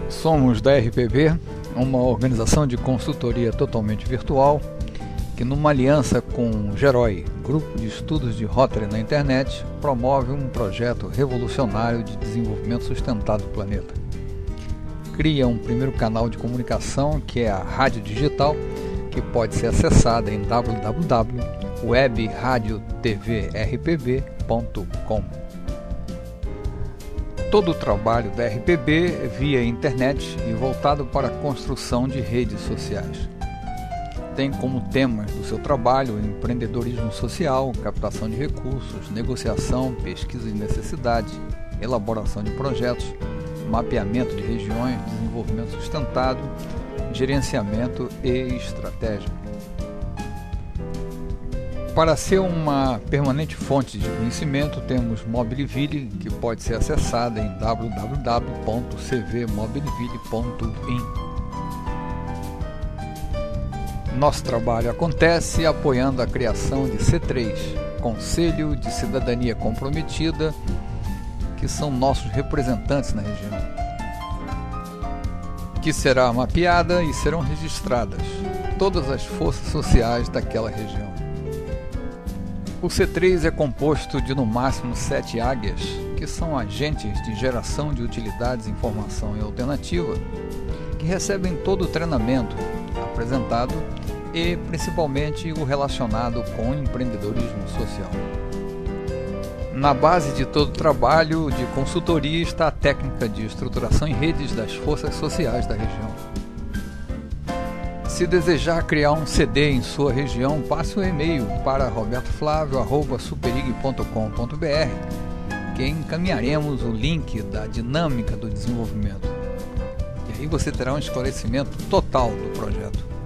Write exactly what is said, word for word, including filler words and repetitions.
Somos da R P B, uma organização de consultoria totalmente virtual, que numa aliança com o Geroy, Grupo de Estudos de Rotary na Internet, promove um projeto revolucionário de desenvolvimento sustentável do planeta. Cria um primeiro canal de comunicação, que é a Rádio Digital, que pode ser acessada em w w w ponto web radio t v r p b ponto com. Todo o trabalho da R P B é via internet e voltado para a construção de redes sociais. Tem como temas do seu trabalho empreendedorismo social, captação de recursos, negociação, pesquisa de necessidade, elaboração de projetos, mapeamento de regiões, desenvolvimento sustentável, gerenciamento e estratégia. Para ser uma permanente fonte de conhecimento, temos Mobiliville, que pode ser acessada em w w w ponto c v mobiliville ponto i n. Nosso trabalho acontece apoiando a criação de C três, Conselho de Cidadania Comprometida, que são nossos representantes na região, que será mapeada e serão registradas todas as forças sociais daquela região. O C três é composto de no máximo sete águias, que são agentes de geração de utilidades, informação e alternativa, que recebem todo o treinamento apresentado e principalmente o relacionado com empreendedorismo social. Na base de todo o trabalho de consultoria está a técnica de estruturação em redes das forças sociais da região. Se desejar criar um C D em sua região, passe um e-mail para roberto flavio arroba superig ponto com ponto b r, que encaminharemos o link da dinâmica do desenvolvimento. E aí você terá um esclarecimento total do projeto.